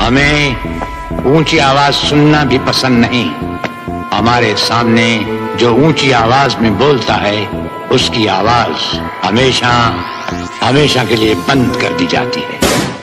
हमें ऊंची आवाज सुनना भी पसंद नहीं। हमारे सामने जो ऊंची आवाज में बोलता है उसकी आवाज हमेशा हमेशा के लिए बंद कर दी जाती है।